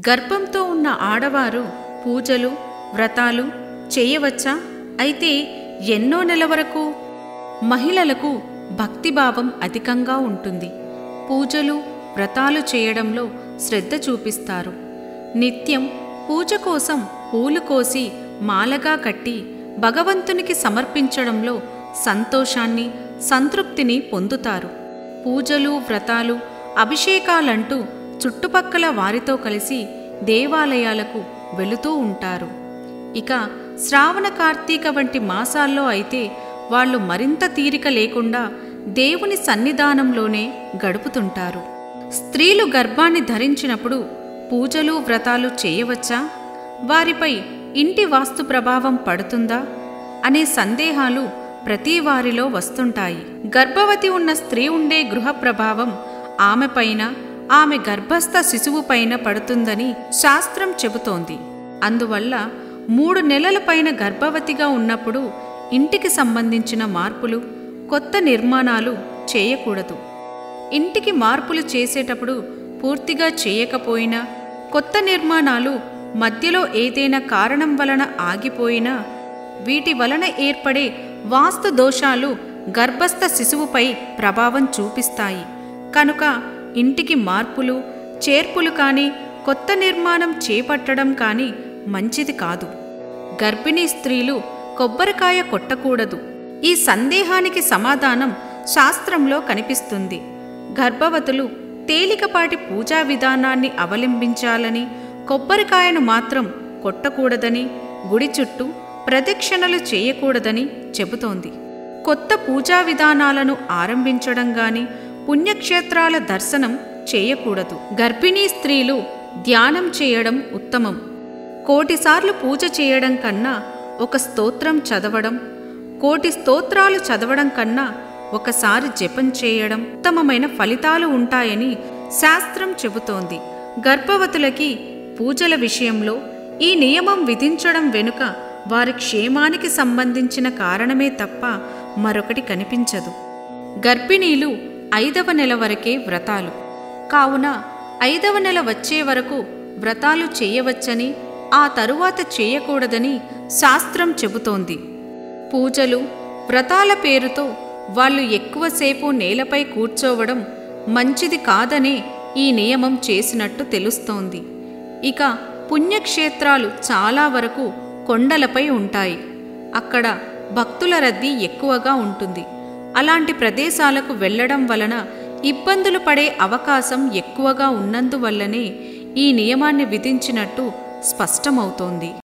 గర్భంతో ఉన్న ఆడవారు పూజలు వ్రతాలు చేయవచ్చా? అయితే ఎన్నో నెల వరకు? మహిళలకు భక్తిభావం అధికంగా ఉంటుంది. పూజలు వ్రతాలు చేయడంలో శ్రద్ధ చూపిస్తారు. నిత్యం పూజ కోసం పూలు కోసి మాలగా కట్టి భగవంతునికి సమర్పించడంలో సంతోషాన్ని సంతృప్తిని పొందుతారు. పూజలు వ్రతాలు అభిషేకాలంటూ చుట్టుపక్కల వారితో కలిసి దేవాలయాలకు వెళుతూ ఉంటారు. ఇక శ్రావణ కార్తీక వంటి మాసాల్లో అయితే వాళ్ళు మరింత తీరిక లేకుండా దేవుని సన్నిధానంలోనే గడుపుతుంటారు. స్త్రీలు గర్భాన్ని ధరించినప్పుడు పూజలు వ్రతాలు చేయవచ్చా? వారిపై ఇంటి వాస్తు ప్రభావం పడుతుందా అనే సందేహాలు ప్రతి వారిలో వస్తుంటాయి. గర్భవతి ఉన్న స్త్రీ ఉండే గృహ ప్రభావం ఆమెపైన, ఆమె గర్భస్థ శిశువుపైన పడుతుందని శాస్త్రం చెబుతోంది. అందువల్ల 3 నెలల పైన గర్భవతిగా ఉన్నప్పుడు ఇంటికి సంబంధించిన మార్పులు, కొత్త నిర్మాణాలు చేయకూడదు. ఇంటికి మార్పులు చేసేటప్పుడు పూర్తిగా చేయకపోయినా, కొత్త నిర్మాణాలు మధ్యలో ఏదైనా కారణం వలన ఆగిపోయినా, వీటి వలన ఏర్పడే వాస్తు దోషాలు గర్భస్థ శిశువుపై ప్రభావం చూపిస్తాయి. కనుక ఇంటికి మార్పులు చేర్పులు కానీ, కొత్త నిర్మాణం చేపట్టడం కానీ మంచిది కాదు. గర్భిణీ స్త్రీలు కొబ్బరికాయ కొట్టకూడదు. ఈ సందేహానికి సమాధానం శాస్త్రంలో కనిపిస్తుంది. గర్భవతులు తేలికపాటి పూజా విధానాన్ని అవలంబించాలని, కొబ్బరికాయను మాత్రం కొట్టకూడదని, గుడి చుట్టూ ప్రదక్షిణలు చేయకూడదని చెబుతోంది. కొత్త పూజా విధానాలను ఆరంభించడం గాని, పుణ్యక్షేత్రాల దర్శనం చేయకూడదు. గర్భిణీ స్త్రీలు ధ్యానం చేయడం ఉత్తమం. 1,000 సార్లు పూజ చేయడం కన్నా 1 స్తోత్రం చదవడం, 1,000 స్తోత్రాలు చదవడం కన్నా 1 సారి జపం చేయడం ఉత్తమమైన ఫలితాలు ఉంటాయని శాస్త్రం చెబుతోంది. గర్భవతులకి పూజల విషయంలో ఈ నియమం విధించడం వెనుక వారి క్షేమానికి సంబంధించిన కారణమే తప్ప మరొకటి కనిపించదు. గర్భిణీలు 5వ నెల వరకే వ్రతాలు. కావున 5వ నెల వచ్చే వరకు వ్రతాలు చేయవచ్చని, ఆ తరువాత చేయకూడదని శాస్త్రం చెబుతోంది. పూజలు వ్రతాల పేరుతో వాళ్ళు ఎక్కువసేపు నేలపై కూర్చోవడం మంచిది కాదనే ఈ నియమం చేసినట్టు తెలుస్తోంది. ఇక పుణ్యక్షేత్రాలు చాలా వరకు కొండలపై ఉంటాయి. అక్కడ భక్తుల రద్దీ ఎక్కువగా ఉంటుంది. అలాంటి ప్రదేశాలకు వెళ్లడం వలన ఇబ్బందులు పడే అవకాశం ఎక్కువగా ఉన్నందువల్లనే ఈ నియమాన్ని విధించినట్టు స్పష్టమవుతోంది.